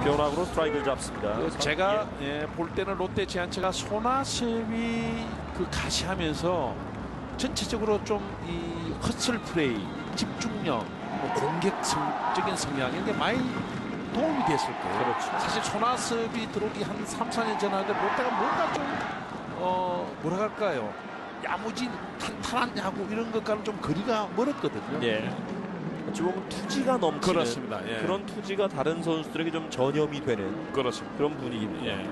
변화구로 스트라이크를 잡습니다. 제가 볼 때는 롯데 제한체가 손아섭이 그 가시하면서 전체적으로 좀 이 허슬 플레이, 집중력, 공격적인 성향인데 많이 도움이 됐을 거예요. 그렇죠. 사실 손아섭이 들어오기 한 3, 4년 전하고 롯데가 뭔가 좀 뭐라 할까요? 야무진 탄탄한 야구 이런 것과는 좀 거리가 멀었거든요. 예. 어찌 보면 투지가 넘치는 그렇습니다. 예. 그런 투지가 다른 선수들에게 좀 전염이 되는 그렇습니다. 그런 분위기입니다. 예.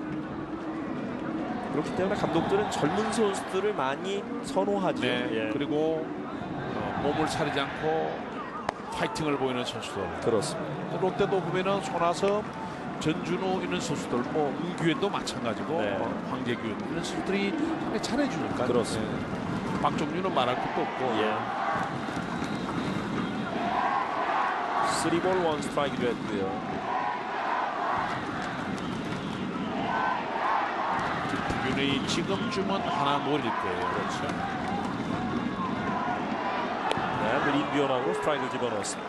그렇기 때문에 감독들은 젊은 선수들을 많이 선호하죠. 네. 예. 그리고 몸을 사리지 않고 파이팅을 보이는 선수들. 그렇습니다. 롯데도 보면은 손아섭, 전준우 이런 선수들, 뭐 문규현도 마찬가지고 네. 황재균 이런 선수들이 상당히 잘해주니까. 그렇습니다. 네. 박종윤은 말할 것도 없고. 예. 3볼 1 스트라이크도 했고요. 윤이 지금쯤은 하나 노릴 거예요. 그렇죠. 네, 느린 변화로 스트라이크를 집어넣었습니다.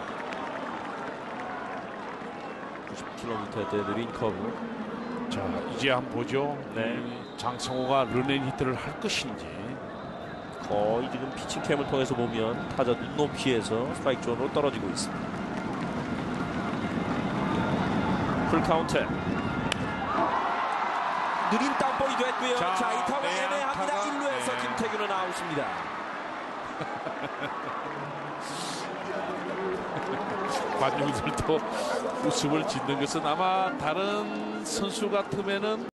90km대 느린 커브. 자, 이제 한번 보죠. 네. 장성호가 런앤 히트를 할 것인지. 거의 지금 피칭캠을 통해서 보면 타자 눈높이에서 스트라이크 존으로 떨어지고 있습니다. 풀 카운트. 느린 땅볼이 됐고요. 자, 이 타구가 애매합니다. 1루에서 김태균은 아웃입니다. 관중들도 웃음을 짓는 것은 아마 다른 선수 같으면은